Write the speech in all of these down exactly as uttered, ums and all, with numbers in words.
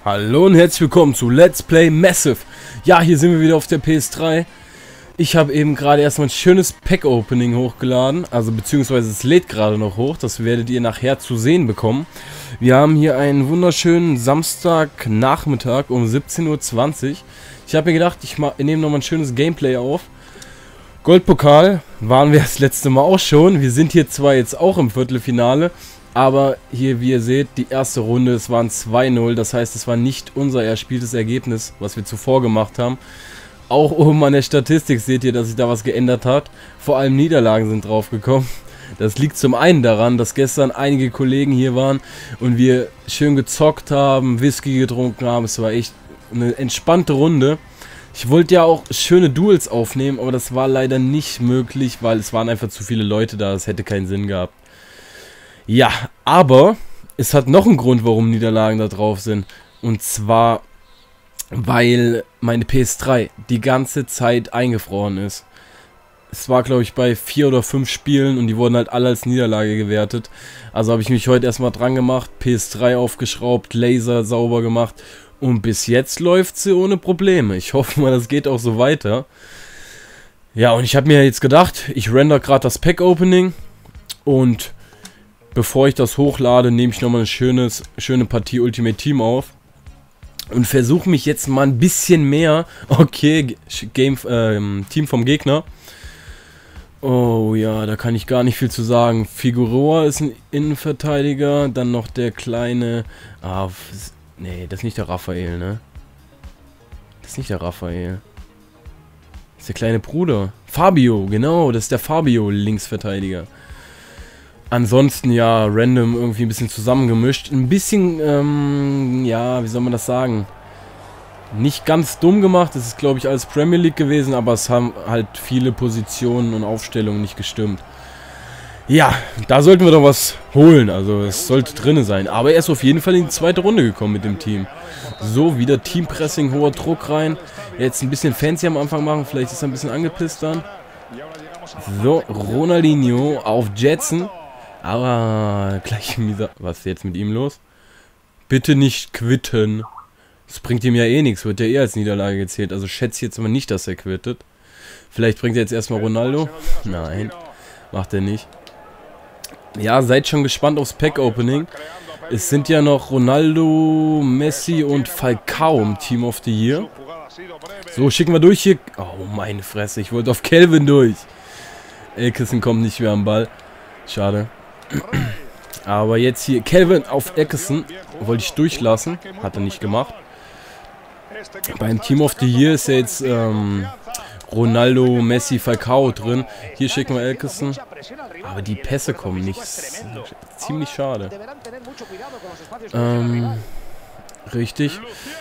Hallo und herzlich willkommen zu Let's Play Massive. Ja, hier sind wir wieder auf der P S drei. Ich habe eben gerade erstmal ein schönes Pack-Opening hochgeladen. Also beziehungsweise es lädt gerade noch hoch. Das werdet ihr nachher zu sehen bekommen. Wir haben hier einen wunderschönen Samstagnachmittag um siebzehn Uhr zwanzig. Ich habe mir gedacht, ich nehme nochmal ein schönes Gameplay auf. Goldpokal waren wir das letzte Mal auch schon. Wir sind hier zwar jetzt auch im Viertelfinale. Aber hier, wie ihr seht, die erste Runde, es waren zwei null, das heißt, es war nicht unser erspieltes Ergebnis, was wir zuvor gemacht haben. Auch oben an der Statistik seht ihr, dass sich da was geändert hat. Vor allem Niederlagen sind draufgekommen. Das liegt zum einen daran, dass gestern einige Kollegen hier waren und wir schön gezockt haben, Whisky getrunken haben. Es war echt eine entspannte Runde. Ich wollte ja auch schöne Duels aufnehmen, aber das war leider nicht möglich, weil es waren einfach zu viele Leute da, es hätte keinen Sinn gehabt. Ja, aber es hat noch einen Grund, warum Niederlagen da drauf sind. Und zwar, weil meine P S drei die ganze Zeit eingefroren ist. Es war, glaube ich, bei vier oder fünf Spielen und die wurden halt alle als Niederlage gewertet. Also habe ich mich heute erstmal dran gemacht, P S drei aufgeschraubt, Laser sauber gemacht. Und bis jetzt läuft sie ohne Probleme. Ich hoffe mal, das geht auch so weiter. Ja, und ich habe mir jetzt gedacht, ich render gerade das Pack-Opening und bevor ich das hochlade, nehme ich nochmal eine schönes, schöne Partie Ultimate Team auf. Und versuche mich jetzt mal ein bisschen mehr... Okay, Game, äh, Team vom Gegner. Oh ja, da kann ich gar nicht viel zu sagen. Figueroa ist ein Innenverteidiger. Dann noch der kleine... Ah, nee, das ist nicht der Raphael, ne? Das ist nicht der Raphael. Das ist der kleine Bruder. Fabio, genau, das ist der Fabio, Linksverteidiger. Ansonsten ja, random irgendwie ein bisschen zusammengemischt. Ein bisschen, ähm, ja, wie soll man das sagen? Nicht ganz dumm gemacht. Das ist, glaube ich, alles Premier League gewesen, aber es haben halt viele Positionen und Aufstellungen nicht gestimmt. Ja, da sollten wir doch was holen. Also es sollte drin sein. Aber er ist auf jeden Fall in die zweite Runde gekommen mit dem Team. So, wieder Teampressing, hoher Druck rein. Jetzt ein bisschen fancy am Anfang machen. Vielleicht ist er ein bisschen angepisst dann. So, Ronaldinho auf Jetson. Aber gleich mieser. Was ist jetzt mit ihm los? Bitte nicht quitten. Das bringt ihm ja eh nichts. Wird ja eh als Niederlage gezählt. Also schätze ich jetzt mal nicht, dass er quittet. Vielleicht bringt er jetzt erstmal Ronaldo. Nein, macht er nicht. Ja, seid schon gespannt aufs Pack-Opening. Es sind ja noch Ronaldo, Messi und Falcao im Team of the Year. So, schicken wir durch hier. Oh, meine Fresse. Ich wollte auf Kelvin durch. Elkison kommt nicht mehr am Ball. Schade. Aber jetzt hier Kelvin auf Eckerson wollte ich durchlassen, hat er nicht gemacht. Beim Team of the Year ist ja jetzt ähm, Ronaldo, Messi, Falcao drin. Hier schicken wir Eckerson. Aber die Pässe kommen nicht. Ziemlich schade. Ähm, richtig.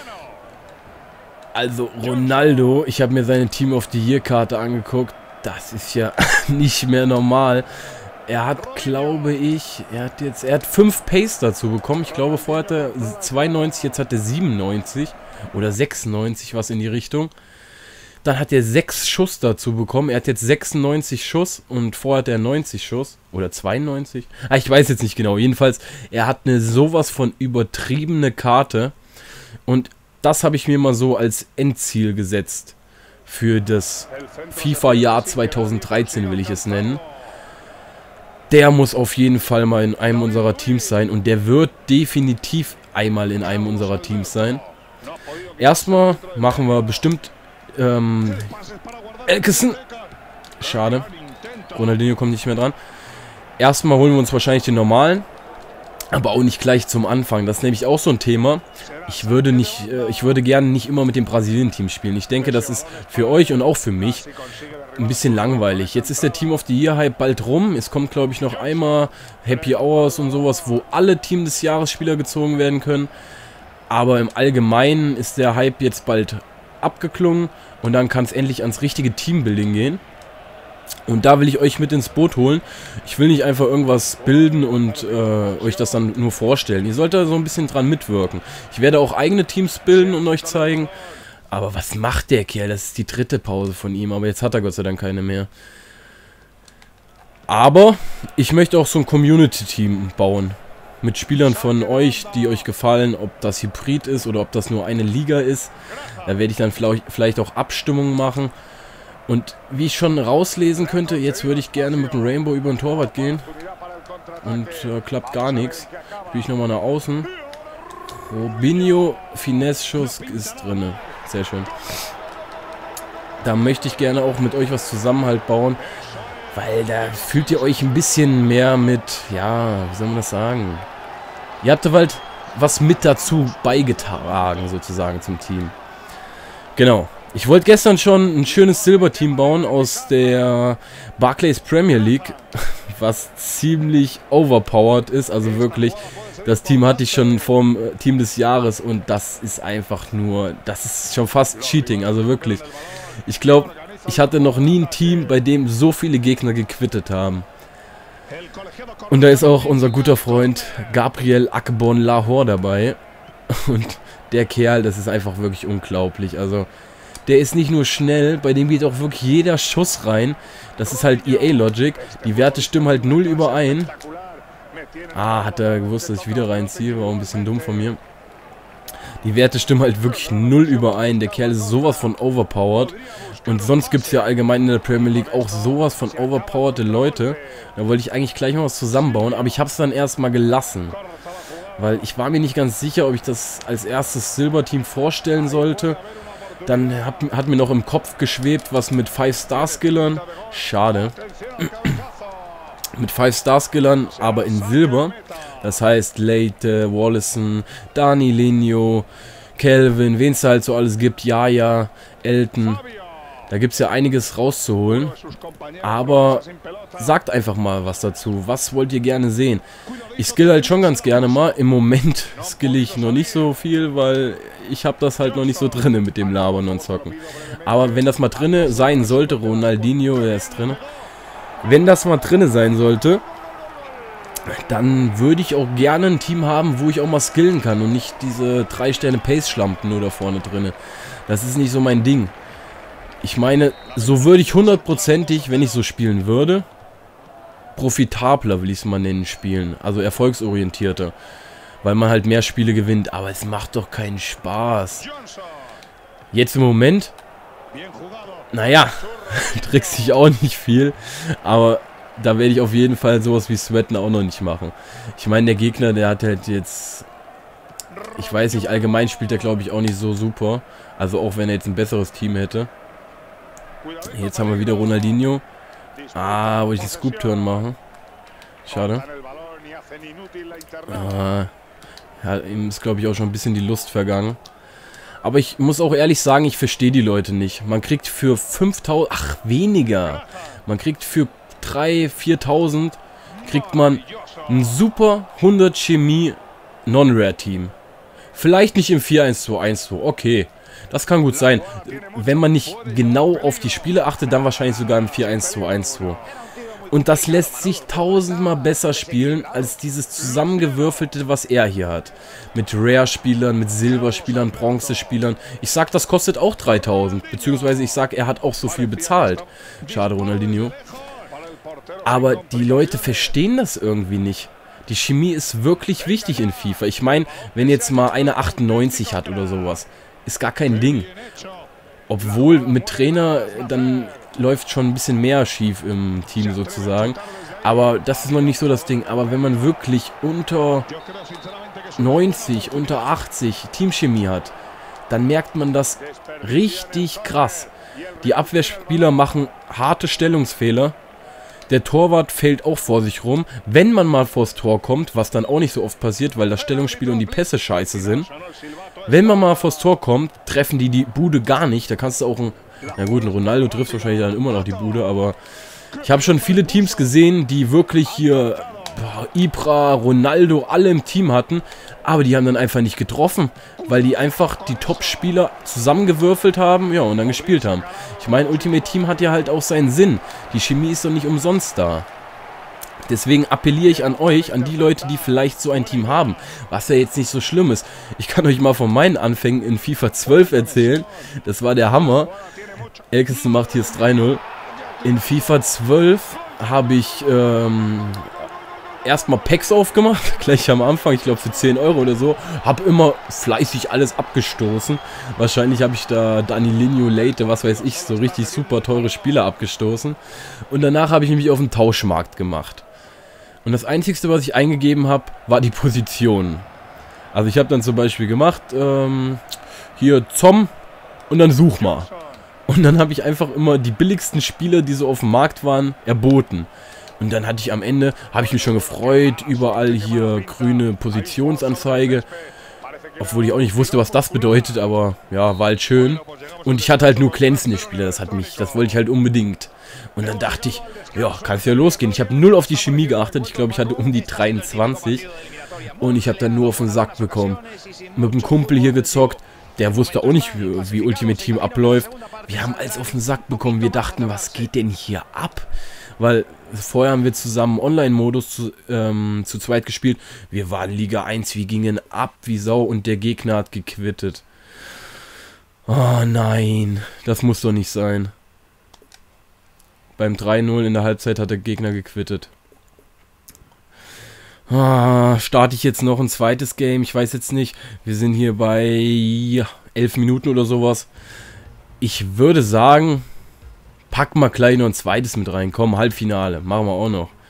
Also Ronaldo, ich habe mir seine Team of the Year Karte angeguckt. Das ist ja nicht mehr normal. Er hat, glaube ich, er hat jetzt, er hat fünf Pace dazu bekommen. Ich glaube, vorher hat er zweiundneunzig, jetzt hat er siebenundneunzig oder sechsundneunzig, was in die Richtung. Dann hat er sechs Schuss dazu bekommen. Er hat jetzt sechsundneunzig Schuss und vorher hat er neunzig Schuss oder zweiundneunzig. Ah, ich weiß jetzt nicht genau. Jedenfalls, er hat eine sowas von übertriebene Karte und das habe ich mir mal so als Endziel gesetzt für das FIFA-Jahr zweitausenddreizehn, will ich es nennen. Der muss auf jeden Fall mal in einem unserer Teams sein. Und der wird definitiv einmal in einem unserer Teams sein. Erstmal machen wir bestimmt ähm, Elkison. Schade. Ronaldinho kommt nicht mehr dran. Erstmal holen wir uns wahrscheinlich den normalen. Aber auch nicht gleich zum Anfang. Das ist nämlich auch so ein Thema. Ich würde nicht, äh, ich würde gerne nicht immer mit dem Brasilien-Team spielen. Ich denke, das ist für euch und auch für mich ein bisschen langweilig. Jetzt ist der Team of the Year Hype bald rum. Es kommt, glaube ich, noch einmal Happy Hours und sowas, wo alle Team des Jahres Spieler gezogen werden können. Aber im Allgemeinen ist der Hype jetzt bald abgeklungen und dann kann es endlich ans richtige Teambuilding gehen. Und da will ich euch mit ins Boot holen. Ich will nicht einfach irgendwas bilden und äh, euch das dann nur vorstellen. Ihr sollt da so ein bisschen dran mitwirken. Ich werde auch eigene Teams bilden und euch zeigen. Aber was macht der Kerl? Das ist die dritte Pause von ihm. Aber jetzt hat er Gott sei Dank keine mehr. Aber ich möchte auch so ein Community-Team bauen. mit Spielern von euch, die euch gefallen, ob das Hybrid ist oder ob das nur eine Liga ist. Da werde ich dann vielleicht auch Abstimmungen machen. Und wie ich schon rauslesen könnte, jetzt würde ich gerne mit dem Rainbow über den Torwart gehen. Und äh, klappt gar nichts. Spiele ich nochmal nach außen. Robinho, Finesse-Schuss ist drin. Sehr schön. Da möchte ich gerne auch mit euch was zusammen halt bauen. Weil da fühlt ihr euch ein bisschen mehr mit, ja, wie soll man das sagen? Ihr habt halt was mit dazu beigetragen, sozusagen, zum Team. Genau. Ich wollte gestern schon ein schönes Silberteam bauen aus der Barclays Premier League, was ziemlich overpowered ist, also wirklich, das Team hatte ich schon vom Team des Jahres und das ist einfach nur, das ist schon fast Cheating, also wirklich. Ich glaube, ich hatte noch nie ein Team, bei dem so viele Gegner gequittet haben. Und da ist auch unser guter Freund Gabriel Akbon Lahore dabei. Und der Kerl, das ist einfach wirklich unglaublich. Also, der ist nicht nur schnell, bei dem geht auch wirklich jeder Schuss rein. Das ist halt E A-Logic. Die Werte stimmen halt null überein. Ah, hat er gewusst, dass ich wieder reinziehe. War auch ein bisschen dumm von mir. Die Werte stimmen halt wirklich null überein. Der Kerl ist sowas von overpowered. Und sonst gibt es ja allgemein in der Premier League auch sowas von overpowerte Leute. Da wollte ich eigentlich gleich mal was zusammenbauen, aber ich habe es dann erstmal gelassen. Weil ich war mir nicht ganz sicher, ob ich das als erstes Silberteam vorstellen sollte. Dann hat, hat mir noch im Kopf geschwebt, was mit five Star Skillern. Schade. Mit five Star Skillern, aber in Silber. Das heißt, Leite, Wallison, Dani Linho, Kelvin, wen es halt so alles gibt. Jaja, Elton. Da gibt es ja einiges rauszuholen. Aber sagt einfach mal was dazu. Was wollt ihr gerne sehen? Ich skill halt schon ganz gerne mal. Im Moment skill ich noch nicht so viel, weil ich habe das halt noch nicht so drinne mit dem Labern und Zocken. Aber wenn das mal drinne sein sollte, Ronaldinho, der ist drinne. Wenn das mal drinne sein sollte, dann würde ich auch gerne ein Team haben, wo ich auch mal skillen kann und nicht diese drei Sterne Pace-Schlampen nur da vorne drinne. Das ist nicht so mein Ding. Ich meine, so würde ich hundertprozentig, wenn ich so spielen würde, profitabler, will ich es mal nennen, spielen. Also erfolgsorientierter. Weil man halt mehr Spiele gewinnt. Aber es macht doch keinen Spaß. Jetzt im Moment, naja, trickst sich auch nicht viel. Aber da werde ich auf jeden Fall sowas wie Sweaten auch noch nicht machen. Ich meine, der Gegner, der hat halt jetzt, ich weiß nicht, allgemein spielt er, glaube ich, auch nicht so super. Also auch wenn er jetzt ein besseres Team hätte. Jetzt haben wir wieder Ronaldinho. Ah, wollte ich den Scoop-Turn machen. Schade. Ah, ja, ihm ist, glaube ich, auch schon ein bisschen die Lust vergangen. Aber ich muss auch ehrlich sagen, ich verstehe die Leute nicht. Man kriegt für fünftausend, ach, weniger. Man kriegt für dreitausend, viertausend, kriegt man ein super hundert Chemie Non-Rare-Team. Vielleicht nicht im vier eins zwei eins zwei, okay. Das kann gut sein. Wenn man nicht genau auf die Spiele achtet, dann wahrscheinlich sogar im vier eins zwei eins zwei. Und das lässt sich tausendmal besser spielen, als dieses zusammengewürfelte, was er hier hat. Mit Rare-Spielern, mit Silberspielern, Bronze-Spielern. Ich sag, das kostet auch dreitausend. Beziehungsweise ich sag, er hat auch so viel bezahlt. Schade, Ronaldinho. Aber die Leute verstehen das irgendwie nicht. Die Chemie ist wirklich wichtig in FIFA. Ich meine, wenn jetzt mal eine achtundneunzig hat oder sowas, ist gar kein Ding. Obwohl mit Trainer, dann läuft schon ein bisschen mehr schief im Team sozusagen. Aber das ist noch nicht so das Ding. Aber wenn man wirklich unter neunzig, unter achtzig Teamchemie hat, dann merkt man das richtig krass. Die Abwehrspieler machen harte Stellungsfehler. Der Torwart fällt auch vor sich rum. Wenn man mal vors Tor kommt, was dann auch nicht so oft passiert, weil das Stellungsspiel und die Pässe scheiße sind. Wenn man mal vors Tor kommt, treffen die die Bude gar nicht. Da kannst du auch ein... Na gut, ein Ronaldo trifft wahrscheinlich dann immer noch die Bude, aber... Ich habe schon viele Teams gesehen, die wirklich hier... Boah, Ibra, Ronaldo, alle im Team hatten. Aber die haben dann einfach nicht getroffen, weil die einfach die Top-Spieler zusammengewürfelt haben, ja, und dann gespielt haben. Ich meine, Ultimate Team hat ja halt auch seinen Sinn. Die Chemie ist doch nicht umsonst da. Deswegen appelliere ich an euch, an die Leute, die vielleicht so ein Team haben, was ja jetzt nicht so schlimm ist. Ich kann euch mal von meinen Anfängen in FIFA zwölf erzählen. Das war der Hammer. Elkison macht hier das drei null. In FIFA zwölf habe ich ähm, erstmal Packs aufgemacht, gleich am Anfang, ich glaube für zehn Euro oder so. Habe immer fleißig alles abgestoßen. Wahrscheinlich habe ich da Danilo, Leite, was weiß ich, so richtig super teure Spieler abgestoßen. Und danach habe ich mich auf den Tauschmarkt gemacht. Und das Einzige, was ich eingegeben habe, war die Position. Also ich habe dann zum Beispiel gemacht, ähm, hier Zom und dann such mal. Und dann habe ich einfach immer die billigsten Spieler, die so auf dem Markt waren, erboten. Und dann hatte ich am Ende, habe ich mich schon gefreut, überall hier grüne Positionsanzeige. Obwohl ich auch nicht wusste, was das bedeutet, aber ja, war halt schön. Und ich hatte halt nur glänzende Spieler, das hat mich, das wollte ich halt unbedingt. Und dann dachte ich, ja, kann es ja losgehen. Ich habe null auf die Chemie geachtet, ich glaube, ich hatte um die dreiundzwanzig. Und ich habe dann nur auf den Sack bekommen. Mit einem Kumpel hier gezockt, der wusste auch nicht, wie, wie Ultimate Team abläuft. Wir haben alles auf den Sack bekommen, wir dachten, was geht denn hier ab? Weil vorher haben wir zusammen Online-Modus zu, ähm, zu zweit gespielt. Wir waren Liga eins, wir gingen ab wie Sau und der Gegner hat gequittet. Oh nein, das muss doch nicht sein. Beim drei null in der Halbzeit hat der Gegner gequittet. Ah, starte ich jetzt noch ein zweites Game? Ich weiß jetzt nicht. Wir sind hier bei ja, elf Minuten oder sowas. Ich würde sagen, pack mal gleich noch ein zweites mit rein. Komm, Halbfinale. Machen wir auch noch.